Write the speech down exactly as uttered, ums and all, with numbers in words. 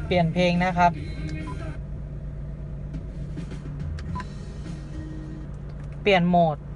เปลี่ยนเพลงนะครับ เปลี่ยนโหมด